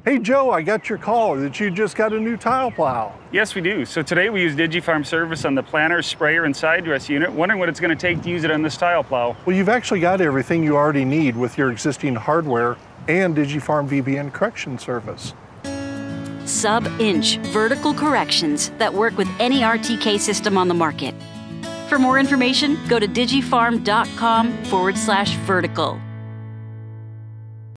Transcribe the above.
Hey Joe, I got your call that you just got a new tile plow. Yes, we do. So today we use DigiFarm service on the planter, sprayer, and side dress unit. Wondering what it's going to take to use it on this tile plow. Well, you've actually got everything you already need with your existing hardware and DigiFarm VBN correction service. Sub-inch vertical corrections that work with any RTK system on the market. For more information, go to digifarm.com/vertical.